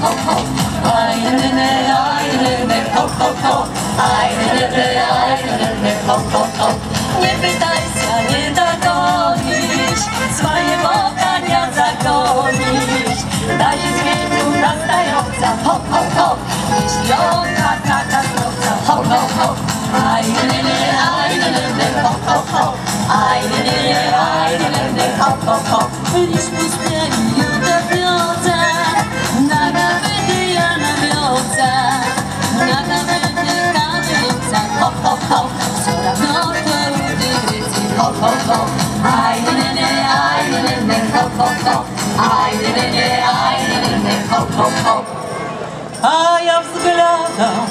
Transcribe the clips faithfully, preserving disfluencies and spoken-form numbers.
ho ho. Ai ne ne ne, ai ne ne, ho ho ho. Ai ne ne ne, ai ne ne, ho ho ho. Nie pytaj się, nie dogonisz, swojego konia zagonisz. Daj się świetu nastająca, ho ho ho. Jeśli oka katastrofa, ho ho ho. Ai ne ne ne, ai ne ne, ho ho ho. Ai ne ne ne, ai ne ne, ho ho ho. Byliś pustyni utopiąca, na gawędy ja na wiosce, na gawędy kamieńca, ho ho ho. Sorawno to udyrycy, ho ho ho. Ai ne ne ne, ai ne ne ne, ho ho ho. Ai ne ne ne, ai ne ne, ho ho ho. А я взглядом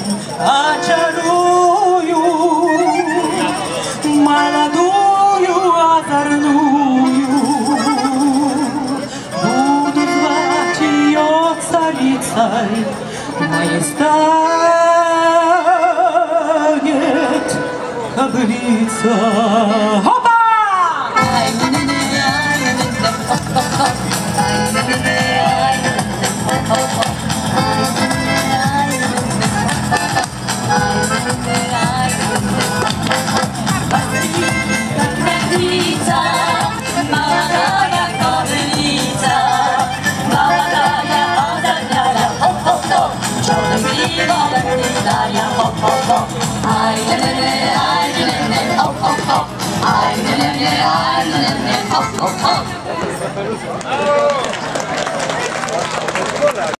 очарую молодую озорную, буду звать ее царицей, моей станет кобылица. Опа! Ai ne ne ne, ai ne ne ne, ho ho ho. Ai ne ne ne, ai ne ne, ho ho ho. Ai ne ne ne, ai ne ne ne, ho ho ho. Ai ne ne ne, ai ne ne ne, ho ho ho.